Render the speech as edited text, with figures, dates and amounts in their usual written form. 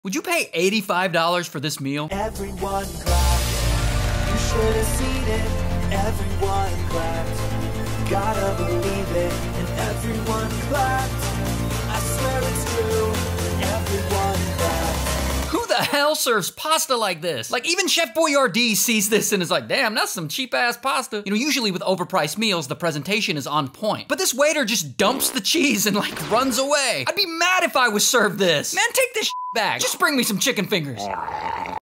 Would you pay $85 for this meal? Everyone clapped. You should have seen it. Everyone clapped. Gotta believe it. And everyone clapped. I swear it's true. And everyone clapped. Who the hell serves pasta like this? Like, even Chef Boyardee sees this and is like, damn, that's some cheap ass pasta. You know, usually with overpriced meals, the presentation is on point. But this waiter just dumps the cheese and like runs away. I'd be mad if I was served this. Man, take this back. Just bring me some chicken fingers.